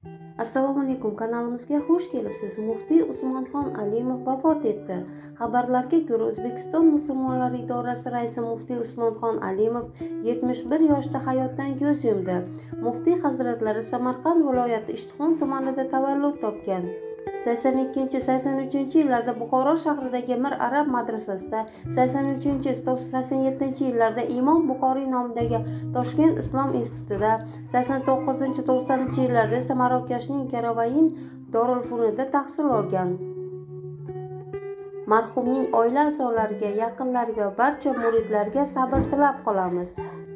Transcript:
Assalomu alaykum, kanalimizga xush kelibsiz. Muftiy Usmonxon Alimov vafot etdi. Xabarlarga ko'ra, O'zbekiston musulmonlari idorasi raisi Muftiy Usmonxon Alimov 71 yoshda hayotdan ko'z yumdi. Muftiy hazratlari Samarqand viloyati Ishtixon tumanida tavallud topgan. 82-83 yillarda Buxoro shahridagi Mir Arab madrasasida, 83-87 yillarda Imom Buxoriy nomidagi Toshkent islom institutida, 89-90 yillarda esa Marokashning Karavayin Dorulfunida tahsil olgan. Marhumning oila a'zolariga, yaqinlariga va barcha muridlarga sabr tilab qolamiz.